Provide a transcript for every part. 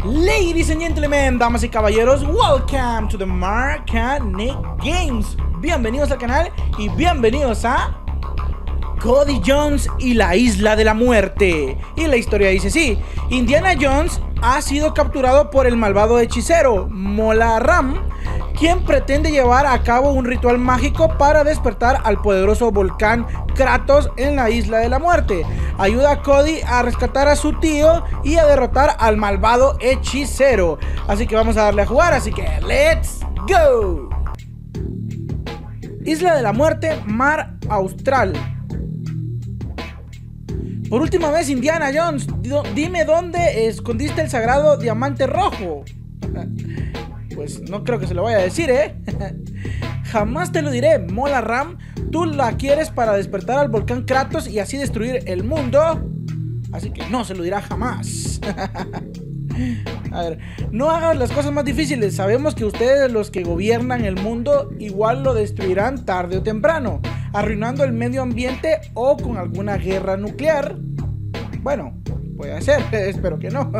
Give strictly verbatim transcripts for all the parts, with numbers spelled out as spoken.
Ladies and gentlemen, damas y caballeros, welcome to the Marcanet Games. Bienvenidos al canal y bienvenidos a Cody Jones y la Isla de la Muerte. Y la historia dice así: Indiana Jones ha sido capturado por el malvado hechicero Mola Ram, quien pretende llevar a cabo un ritual mágico para despertar al poderoso volcán Kratos en la Isla de la Muerte. Ayuda a Cody a rescatar a su tío y a derrotar al malvado hechicero. Así que vamos a darle a jugar, así que ¡let's go! Isla de la Muerte, Mar Austral. Por última vez, Indiana Jones, dime dónde escondiste el sagrado diamante rojo. Pues no creo que se lo vaya a decir, ¿eh? Jamás te lo diré, Mola Ram. Tú la quieres para despertar al volcán Kratos y así destruir el mundo. Así que no se lo dirá jamás. A ver, no hagas las cosas más difíciles. Sabemos que ustedes, los que gobiernan el mundo, igual lo destruirán tarde o temprano, arruinando el medio ambiente o con alguna guerra nuclear. Bueno, puede ser, espero que no.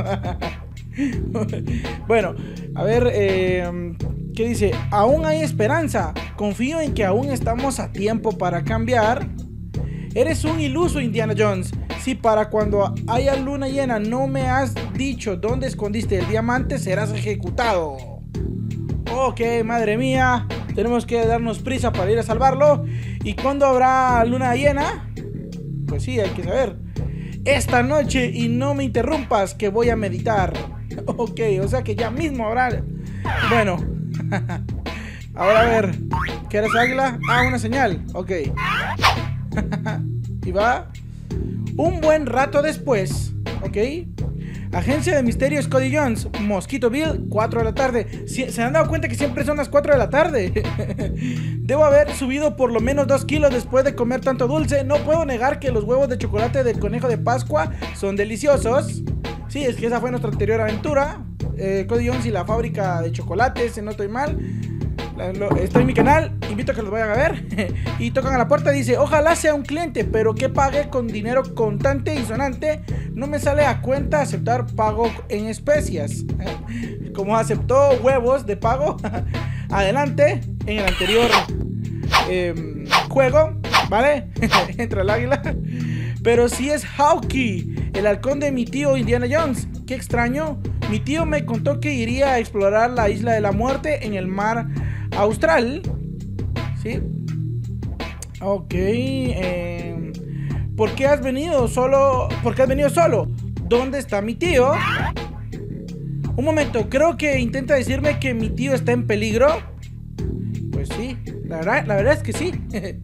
Bueno, a ver, eh, ¿qué dice? Aún hay esperanza. Confío en que aún estamos a tiempo para cambiar. Eres un iluso, Indiana Jones. Si para cuando haya luna llena no me has dicho dónde escondiste el diamante, serás ejecutado. Ok, madre mía, tenemos que darnos prisa para ir a salvarlo. ¿Y cuándo habrá luna llena? Pues sí, hay que saber. Esta noche, y no me interrumpas, que voy a meditar. Ok, o sea que ya mismo habrá. Bueno. Ahora a ver, ¿qué eres, águila? Ah, una señal, ok. Y va. Un buen rato después, ok. Agencia de Misterios Cody Jones, Mosquitoville, cuatro de la tarde. ¿Se han dado cuenta que siempre son las cuatro de la tarde? Debo haber subido por lo menos dos kilos después de comer tanto dulce. No puedo negar que los huevos de chocolate del conejo de Pascua son deliciosos. Sí, es que esa fue nuestra anterior aventura, eh, Cody Jones y la fábrica de chocolates, si no estoy mal. Está en mi canal, invito a que los vayan a ver. Y tocan a la puerta, dice: ojalá sea un cliente, pero que pague con dinero contante y sonante. No me sale a cuenta aceptar pago en especias. Como aceptó huevos de pago adelante en el anterior eh, juego, ¿vale? Entra el águila. Pero si es Hawkeye, el halcón de mi tío Indiana Jones. Qué extraño. Mi tío me contó que iría a explorar la Isla de la Muerte en el mar Austral. ¿Sí? Ok. Eh, ¿Por qué has venido solo? ¿Por qué has venido solo? ¿Dónde está mi tío? Un momento, creo que intenta decirme que mi tío está en peligro. Pues sí, la verdad, la verdad es que sí.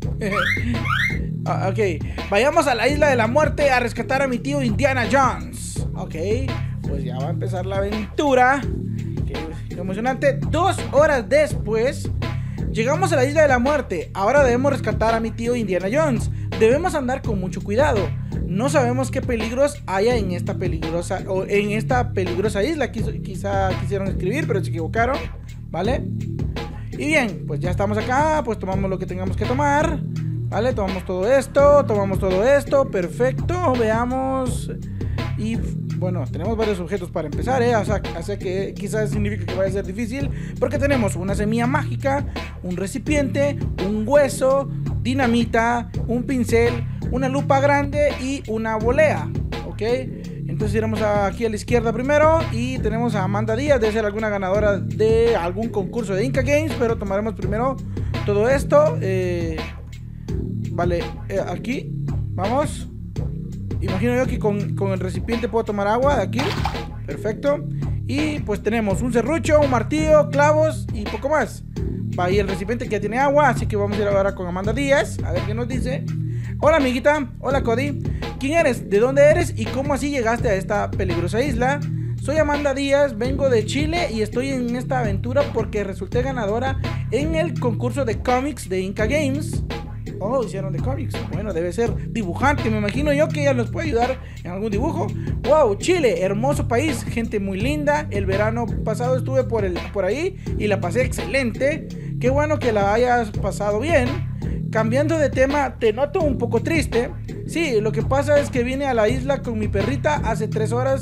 Ah, ok, vayamos a la Isla de la Muerte a rescatar a mi tío Indiana Jones. Ok, pues ya va a empezar la aventura. Qué, qué emocionante. Dos horas después llegamos a la Isla de la Muerte. Ahora debemos rescatar a mi tío Indiana Jones. Debemos andar con mucho cuidado. No sabemos qué peligros haya en esta peligrosa o en esta peligrosa isla. Quizá, quizá quisieron escribir, pero se equivocaron, ¿vale? Y bien, pues ya estamos acá. Pues tomamos lo que tengamos que tomar. Vale, tomamos todo esto, tomamos todo esto, perfecto, veamos. Y bueno, tenemos varios objetos para empezar, ¿eh? O sea, o sea que quizás significa que vaya a ser difícil, porque tenemos una semilla mágica, un recipiente, un hueso, dinamita, un pincel, una lupa grande y una volea, ¿ok? Entonces iremos aquí a la izquierda primero y tenemos a Amanda Díaz, debe ser alguna ganadora de algún concurso de Inca Games, pero tomaremos primero todo esto, eh... Vale, eh, aquí, vamos. Imagino yo que con, con el recipiente puedo tomar agua de aquí. Perfecto. Y pues tenemos un serrucho, un martillo, clavos y poco más. Va ahí el recipiente que ya tiene agua, así que vamos a ir ahora con Amanda Díaz, a ver qué nos dice. Hola amiguita, hola Cody. ¿Quién eres? ¿De dónde eres? ¿Y cómo así llegaste a esta peligrosa isla? Soy Amanda Díaz, vengo de Chile y estoy en esta aventura porque resulté ganadora en el concurso de cómics de Inca Games. Oh, hicieron de cómics. Bueno, debe ser dibujante. Me imagino yo que ella nos puede ayudar en algún dibujo. Wow, Chile, hermoso país, gente muy linda. El verano pasado estuve por, el, por ahí y la pasé excelente. Qué bueno que la hayas pasado bien. Cambiando de tema, te noto un poco triste. Sí, lo que pasa es que vine a la isla con mi perrita hace tres horas.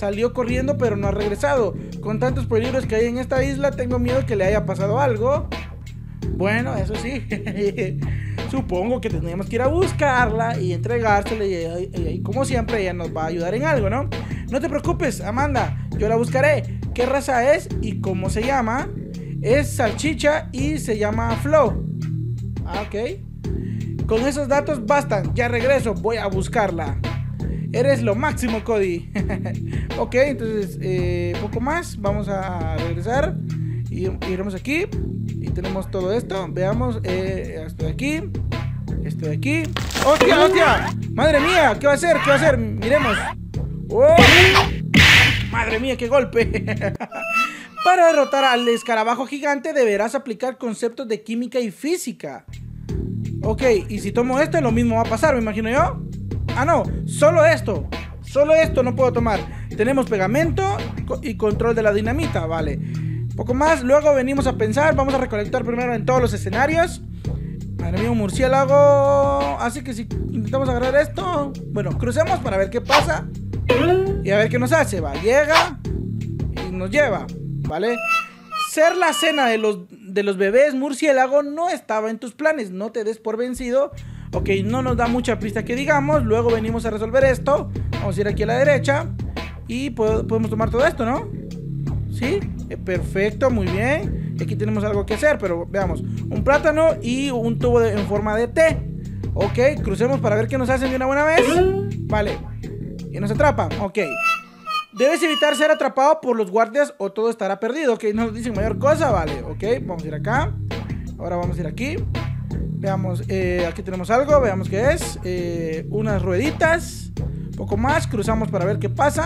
salió corriendo pero no ha regresado. Con tantos peligros que hay en esta isla, tengo miedo que le haya pasado algo. Bueno, eso sí. Supongo que tendríamos que ir a buscarla y entregársela y, y, y como siempre ella nos va a ayudar en algo, ¿no? No te preocupes, Amanda, yo la buscaré. ¿Qué raza es y cómo se llama? Es salchicha y se llama Flo. Ah, ok. Con esos datos bastan, ya regreso, voy a buscarla. Eres lo máximo, Cody. Ok, entonces, eh, poco más, vamos a regresar. Y iremos aquí. Y tenemos todo esto. Veamos, eh, esto de aquí. Esto de aquí. ¡Hostia, hostia! ¡Madre mía! ¿Qué va a hacer? ¿Qué va a hacer? Miremos. ¡Oh! ¡Madre mía, qué golpe! Para derrotar al escarabajo gigante deberás aplicar conceptos de química y física. Ok, y si tomo esto, lo mismo va a pasar, me imagino yo. Ah, no, solo esto. Solo esto no puedo tomar. Tenemos pegamento y control de la dinamita, vale. Poco más, luego venimos a pensar. Vamos a recolectar primero en todos los escenarios. Madre mía, un murciélago. Así que si intentamos agarrar esto, bueno, crucemos para ver qué pasa y a ver qué nos hace, va, llega y nos lleva, ¿vale? Ser la cena de los, de los bebés murciélago no estaba en tus planes. No te des por vencido. Ok, no nos da mucha pista que digamos. Luego venimos a resolver esto. Vamos a ir aquí a la derecha y podemos tomar todo esto, ¿no? ¿Sí? Eh, perfecto, muy bien. Aquí tenemos algo que hacer, pero veamos. Un plátano y un tubo de, en forma de T. Ok, crucemos para ver qué nos hacen de una buena vez. Vale. Y nos atrapan, ok. Debes evitar ser atrapado por los guardias o todo estará perdido. Ok, no nos dicen mayor cosa, vale. Ok, vamos a ir acá. Ahora vamos a ir aquí. Veamos, eh, aquí tenemos algo. Veamos qué es, eh, unas rueditas. Poco más, cruzamos para ver qué pasa.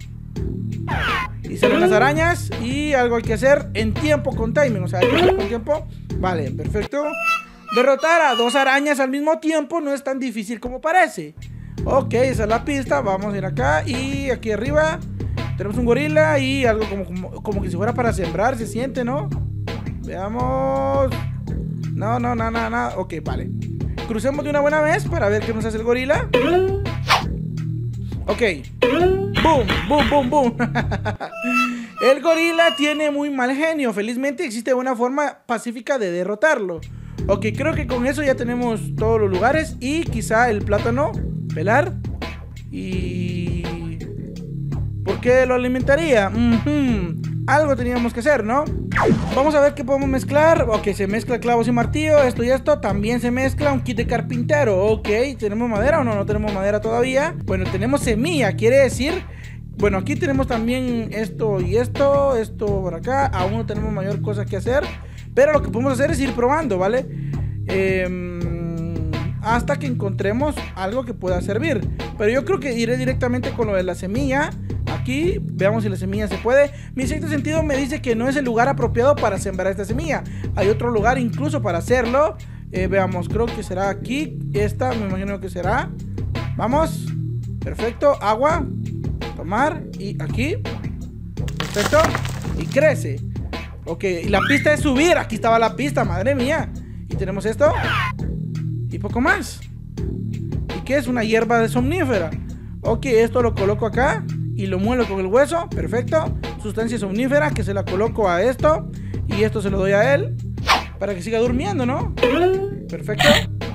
Y salen las arañas. Y algo hay que hacer en tiempo con timing. O sea, hay que hacer con tiempo. Vale, perfecto. Derrotar a dos arañas al mismo tiempo no es tan difícil como parece. Ok, esa es la pista. Vamos a ir acá. Y aquí arriba tenemos un gorila y algo como, como, como que si fuera para sembrar. Se siente, ¿no? Veamos. No, no, no, no, no. Ok, vale. Crucemos de una buena vez para ver qué nos hace el gorila. Ok. Boom, boom, boom, boom. El gorila tiene muy mal genio. Felizmente existe una forma pacífica de derrotarlo. Ok, creo que con eso ya tenemos todos los lugares. Y quizá el plátano. Pelar. Y... ¿por qué lo alimentaría? Mm-hmm. Algo teníamos que hacer, ¿no? Vamos a ver qué podemos mezclar. Ok, se mezcla clavos y martillo. Esto y esto. También se mezcla un kit de carpintero. Ok, ¿tenemos madera o no? No tenemos madera todavía. Bueno, tenemos semilla. Quiere decir... bueno, aquí tenemos también esto y esto. Esto por acá. Aún no tenemos mayor cosa que hacer. Pero lo que podemos hacer es ir probando, ¿vale? Eh, hasta que encontremos algo que pueda servir. Pero yo creo que iré directamente con lo de la semilla. Aquí, veamos si la semilla se puede. Mi sexto sentido me dice que no es el lugar apropiado para sembrar esta semilla. Hay otro lugar incluso para hacerlo. eh, Veamos, creo que será aquí. Esta, me imagino que será. Vamos. Perfecto, agua. Tomar, y aquí. Perfecto, y crece. Ok, y la pista es subir. Aquí estaba la pista, madre mía. Y tenemos esto. Y poco más. ¿Y qué es? Una hierba de somnífera. Ok, esto lo coloco acá y lo muelo con el hueso, perfecto. Sustancia somnífera que se la coloco a esto. Y esto se lo doy a él para que siga durmiendo, ¿no? Perfecto.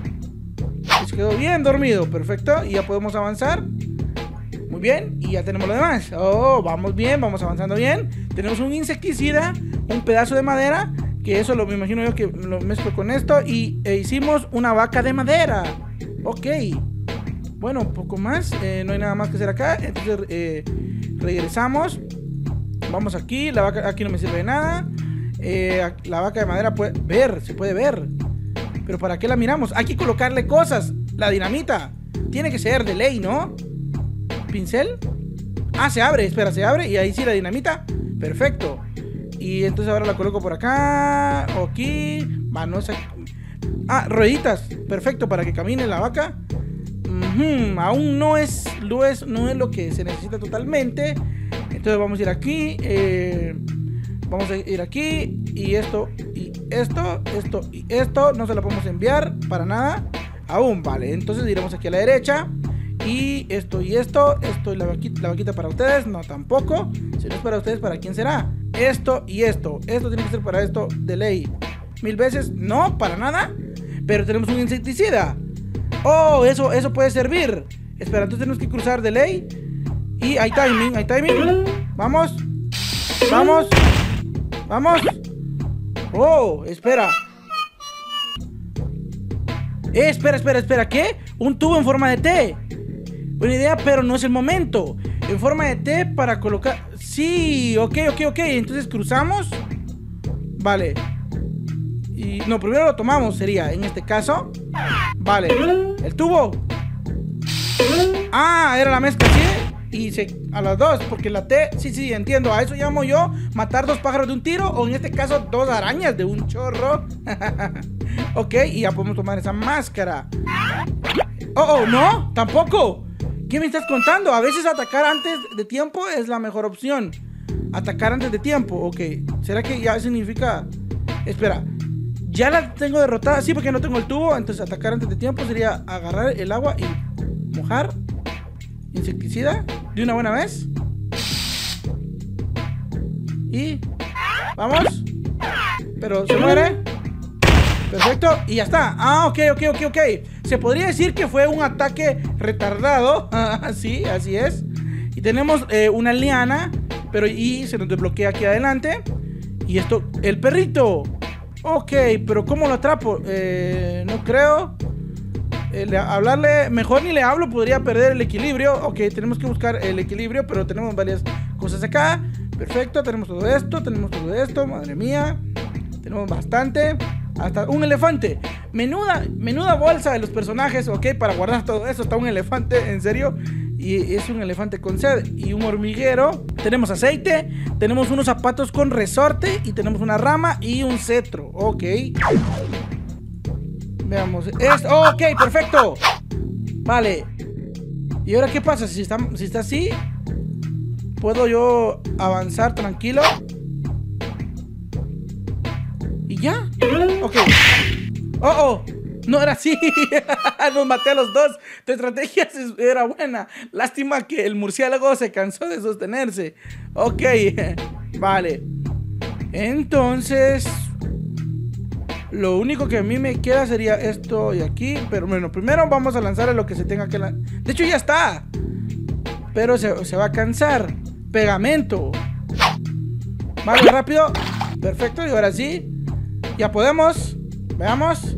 Y se quedó bien dormido, perfecto. Y ya podemos avanzar. Muy bien, y ya tenemos lo demás. Oh, vamos bien, vamos avanzando bien. Tenemos un insecticida, un pedazo de madera, que eso lo me imagino yo que lo mezclo con esto. Y e hicimos una vaca de madera. Ok. Bueno, un poco más, eh, no hay nada más que hacer acá. Entonces eh, regresamos. Vamos aquí, la vaca aquí no me sirve de nada. eh, La vaca de madera puede ver, se puede ver. Pero ¿para qué la miramos? Hay que colocarle cosas. La dinamita tiene que ser de ley, ¿no? Pincel. Ah, se abre, espera, se abre. Y ahí sí la dinamita, perfecto. Y entonces ahora la coloco por acá. Aquí, va, no sé. Ah, rueditas, perfecto, para que camine la vaca. Uh-huh. Aún no es, no, es, no es lo que se necesita totalmente. Entonces vamos a ir aquí. eh, Vamos a ir aquí. Y esto, y esto, esto y esto. No se lo podemos enviar para nada aún, vale. Entonces iremos aquí a la derecha. Y esto y esto. Esto y la vaquita, la vaquita para ustedes. No, tampoco. Si no es para ustedes, ¿para quién será? Esto y esto. Esto tiene que ser para esto de ley. Mil veces. No, para nada. Pero tenemos un insecticida. Oh, eso, eso puede servir. Espera, entonces tenemos que cruzar de ley. Y hay timing, hay timing. Vamos. Vamos. Vamos. Oh, espera. Eh, espera, espera, espera. ¿Qué? Un tubo en forma de T. Buena idea, pero no es el momento. En forma de T para colocar... Sí, ok, ok, ok. Entonces cruzamos. Vale. Y... No, primero lo tomamos, sería en este caso. Vale. El tubo. Ah, era la mezcla, ¿sí? Y se... a las dos, porque la T... Sí, sí, entiendo. A eso llamo yo matar dos pájaros de un tiro. O en este caso, dos arañas de un chorro. Ok, y ya podemos tomar esa máscara. Oh, oh, no, tampoco. ¿Qué me estás contando? A veces atacar antes de tiempo es la mejor opción. Atacar antes de tiempo, ok. ¿Será que ya significa...? Espera, ya la tengo derrotada. Sí, porque no tengo el tubo. Entonces atacar antes de tiempo sería agarrar el agua y mojar. Insecticida de una buena vez. Y... vamos. Pero se muere. Perfecto, y ya está. Ah, ok, ok, ok, ok. Se podría decir que fue un ataque retardado. Sí, así es. Y tenemos eh, una liana. Pero y se nos desbloquea aquí adelante. Y esto, el perrito. Ok, pero ¿cómo lo atrapo? Eh, no creo. Eh, le, hablarle, mejor ni le hablo, podría perder el equilibrio. Ok, tenemos que buscar el equilibrio, pero tenemos varias cosas acá. Perfecto, tenemos todo esto, tenemos todo esto. Madre mía, tenemos bastante. Hasta un elefante. Menuda, menuda bolsa de los personajes, ok, para guardar todo eso. Está un elefante, en serio. Y es un elefante con sed. Y un hormiguero. Tenemos aceite. Tenemos unos zapatos con resorte. Y tenemos una rama y un cetro. Ok. Veamos. Es, ok, perfecto. Vale. ¿Y ahora qué pasa? Si está, si está así, ¿puedo yo avanzar tranquilo? ¿Y ya? Ok. Oh, oh. No era así. Nos maté a los dos. Tu estrategia era buena. Lástima que el murciélago se cansó de sostenerse. Ok. Vale. Entonces, lo único que a mí me queda sería esto y aquí. Pero bueno, primero vamos a lanzarle lo que se tenga que lanzar. De hecho ya está. Pero se, se va a cansar. Pegamento. Vale, rápido. Perfecto, y ahora sí. Ya podemos. Veamos.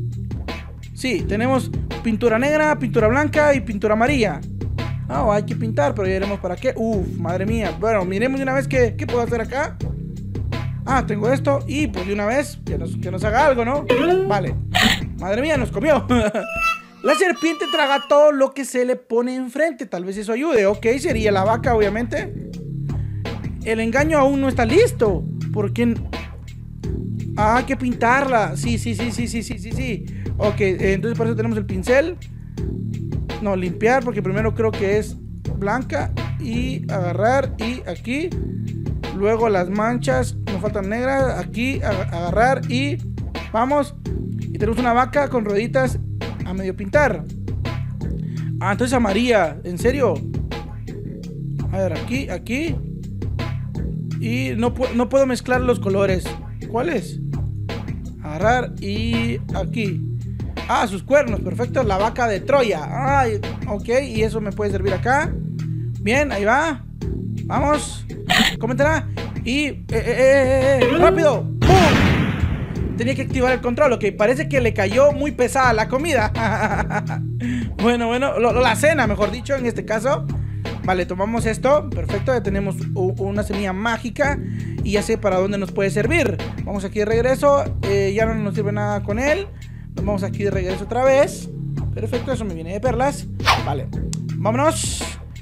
Sí, tenemos pintura negra, pintura blanca y pintura amarilla. Ah, oh, hay que pintar, pero ya veremos para qué. Uf, madre mía. Bueno, miremos de una vez qué, qué puedo hacer acá. Ah, tengo esto. Y pues de una vez que nos, que nos haga algo, ¿no? Vale. Madre mía, nos comió. La serpiente traga todo lo que se le pone enfrente. Tal vez eso ayude. Ok, sería la vaca, obviamente. El engaño aún no está listo. ¿Por qué? Ah, hay que pintarla. Sí, sí, sí, sí, sí, sí, sí, sí. Ok, eh, entonces por eso tenemos el pincel. No, limpiar, porque primero creo que es blanca. Y agarrar, y aquí. Luego las manchas, nos faltan negras. Aquí, ag agarrar y... vamos. Y tenemos una vaca con rueditas a medio pintar. Ah, entonces amarilla. ¿En serio? A ver, aquí, aquí. Y no, pu no puedo mezclar los colores. ¿Cuáles? Agarrar y aquí. Ah, sus cuernos, perfecto. La vaca de Troya. Ay, ok, y eso me puede servir acá. Bien, ahí va. Vamos. Coméntala. Y... Eh, eh, eh, eh, rápido. ¡Pum! Tenía que activar el control. Ok, parece que le cayó muy pesada la comida. Bueno, bueno, lo, la cena, mejor dicho, en este caso. Vale, tomamos esto. Perfecto, ya tenemos una semilla mágica. Y ya sé para dónde nos puede servir. Vamos aquí de regreso. eh, Ya no nos sirve nada con él. Nos vamos aquí de regreso otra vez. Perfecto, eso me viene de perlas. Vale, vámonos.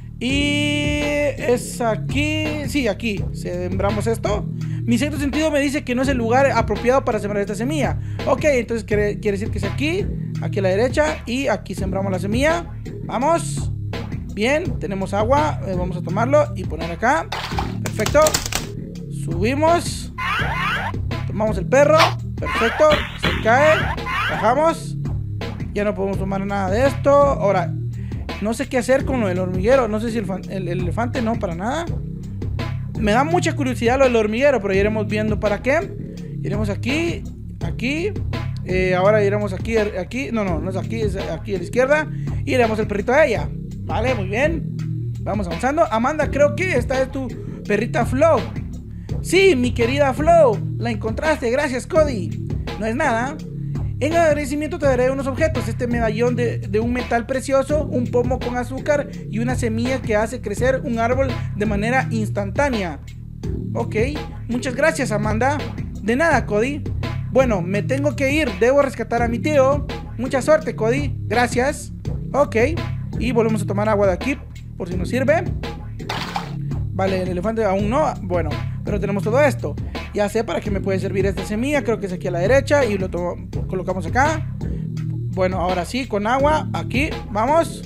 Y es aquí. Sí, aquí sembramos esto. Mi sexto sentido me dice que no es el lugar apropiado para sembrar esta semilla. Ok, entonces quiere, quiere decir que es aquí. Aquí a la derecha. Y aquí sembramos la semilla. Vamos. Bien, tenemos agua. eh, Vamos a tomarlo y poner acá. Perfecto. Subimos. Tomamos el perro. Perfecto. Se cae. Bajamos. Ya no podemos tomar nada de esto. Ahora, No sé qué hacer con lo del hormiguero. No sé si el, el, el elefante no, para nada. Me da mucha curiosidad lo del hormiguero, pero iremos viendo para qué. Iremos aquí, aquí. Eh, ahora iremos aquí, aquí. No, no, no es aquí, es aquí a la izquierda. Y iremos el perrito a ella. Vale, muy bien. Vamos avanzando. Amanda, creo que esta es tu perrita Flo. Sí, mi querida Flo. La encontraste, gracias, Cody. No es nada. En agradecimiento te daré unos objetos. Este medallón de, de un metal precioso, un pomo con azúcar y una semilla que hace crecer un árbol de manera instantánea. Ok, muchas gracias, Amanda. De nada, Cody. Bueno, me tengo que ir, debo rescatar a mi tío. Mucha suerte, Cody. Gracias. Ok, y volvemos a tomar agua de aquí, por si nos sirve. Vale, el elefante aún no. Bueno, pero tenemos todo esto. Ya sé para qué me puede servir esta semilla. Creo que es aquí a la derecha y lo colocamos acá. Bueno, ahora sí, con agua. Aquí, vamos.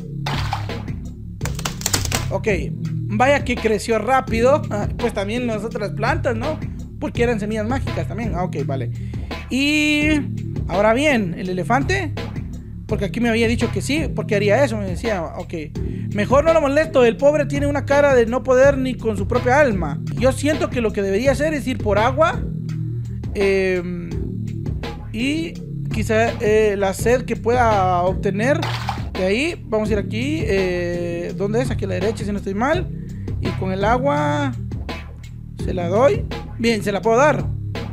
Ok, vaya que creció rápido. Pues también las otras plantas, ¿no? Porque eran semillas mágicas también. Ok, vale. Y ahora bien, el elefante, porque aquí me había dicho que sí, porque haría eso, me decía, ok, mejor no lo molesto, el pobre tiene una cara de no poder ni con su propia alma. Yo siento que lo que debería hacer es ir por agua eh, y quizá eh, la sed que pueda obtener de ahí. Vamos a ir aquí, eh, ¿dónde es? Aquí a la derecha, si no estoy mal. Y con el agua se la doy. Bien, se la puedo dar.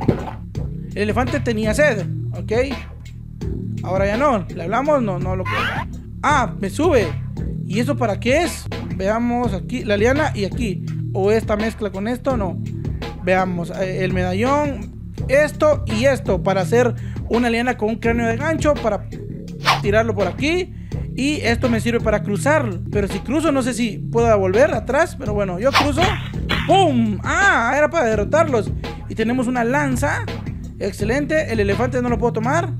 El elefante tenía sed, ok. Ahora ya no, ¿le hablamos? No, no lo puedo. Ah, me sube. ¿Y eso para qué es? Veamos aquí, la liana y aquí. O esta mezcla con esto, no. Veamos, el medallón, esto y esto. Para hacer una liana con un cráneo de gancho. Para tirarlo por aquí. Y esto me sirve para cruzar. Pero si cruzo, no sé si puedo volver atrás. Pero bueno, yo cruzo. ¡Pum! Ah, era para derrotarlos. Y tenemos una lanza. Excelente, el elefante no lo puedo tomar.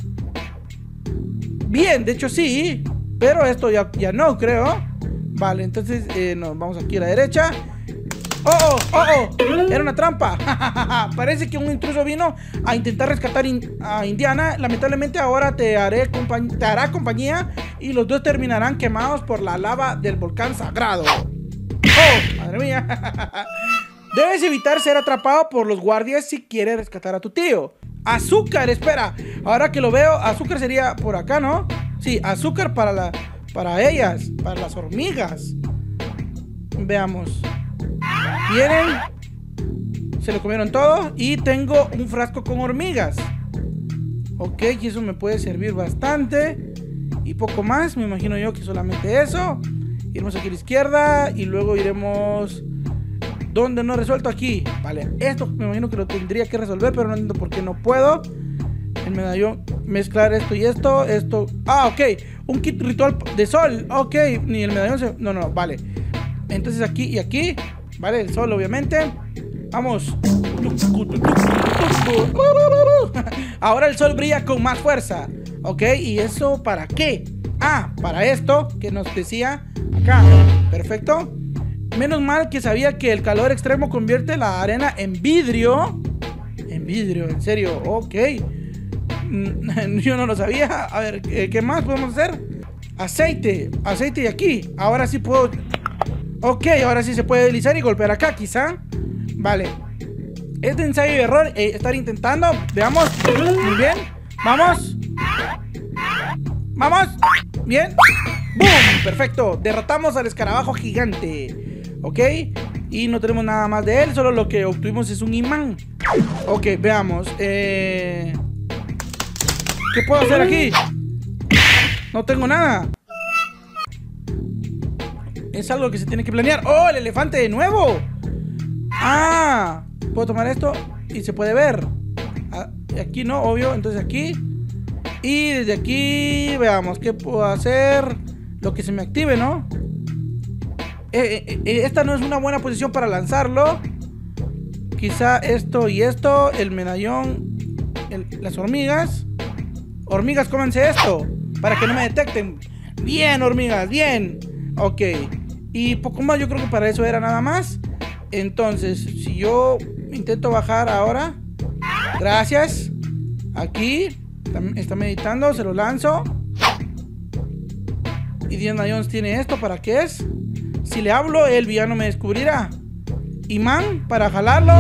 Bien, de hecho sí, pero esto ya, ya no, creo. Vale, entonces eh, nos vamos aquí a la derecha. ¡Oh, oh, oh, oh! Era una trampa. Parece que un intruso vino a intentar rescatar in a Indiana. Lamentablemente ahora te, haré te hará compañía y los dos terminarán quemados por la lava del volcán sagrado. ¡Oh, madre mía! Debes evitar ser atrapado por los guardias si quieres rescatar a tu tío. Azúcar, espera. Ahora que lo veo, azúcar sería por acá, ¿no? Sí, azúcar para, la, para ellas, para las hormigas. Veamos. ¿Vienen? Se lo comieron todo. Y tengo un frasco con hormigas. Ok, y eso me puede servir bastante. Y poco más, me imagino yo que solamente eso. Iremos aquí a la izquierda y luego iremos... ¿Dónde no he resuelto? Aquí. Vale, esto me imagino que lo tendría que resolver, pero no entiendo por qué no puedo. El medallón, mezclar esto y esto. Esto, ah, ok. Un kit ritual de sol. Ok, ni el medallón se... No, no, vale. Entonces aquí y aquí. Vale, el sol obviamente. Vamos. Ahora el sol brilla con más fuerza. Ok, ¿y eso para qué? Ah, para esto que nos decía acá. Perfecto. Menos mal que sabía que el calor extremo convierte la arena en vidrio. En vidrio, en serio, ok. Yo no lo sabía. A ver, ¿qué más podemos hacer? Aceite, aceite de aquí. Ahora sí puedo... Ok, ahora sí se puede deslizar y golpear acá, quizá. Vale. Es de ensayo y error eh, estar intentando. Veamos. Muy bien. Vamos. Vamos. Bien. ¡Boom! Perfecto. Derrotamos al escarabajo gigante. Ok, y no tenemos nada más de él. Solo lo que obtuvimos es un imán. Ok, veamos eh... ¿Qué puedo hacer aquí? No tengo nada. Es algo que se tiene que planear. ¡Oh, el elefante de nuevo! Ah, puedo tomar esto y se puede ver. Aquí no, obvio, entonces aquí. Y desde aquí, veamos qué puedo hacer. Lo que se me active, ¿no? Eh, eh, eh, esta no es una buena posición para lanzarlo. Quizá esto y esto. El medallón, el, las hormigas. Hormigas, cómense esto para que no me detecten. Bien, hormigas, bien. Ok, y poco más, yo creo que para eso era nada más. Entonces, si yo intento bajar ahora. Gracias. Aquí está meditando, se lo lanzo. Indiana Jones tiene esto, ¿para qué es? Si le hablo, el villano me descubrirá. Imán para jalarlo.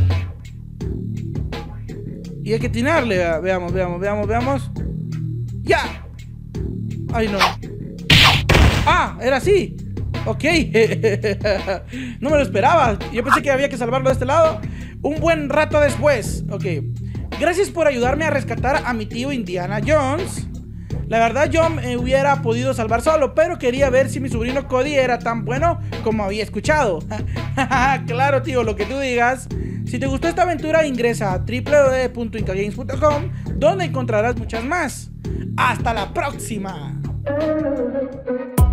Y hay que atinarle. Veamos, veamos, veamos, veamos. ¡Ya! ¡Ay, no! ¡Ah! Era así. Ok. No me lo esperaba. Yo pensé que había que salvarlo de este lado. Un buen rato después. Ok. Gracias por ayudarme a rescatar a mi tío Indiana Jones. La verdad yo me hubiera podido salvar solo, pero quería ver si mi sobrino Cody era tan bueno como había escuchado. Claro, tío, lo que tú digas. Si te gustó esta aventura, ingresa a w w w punto inca games punto com, donde encontrarás muchas más. ¡Hasta la próxima!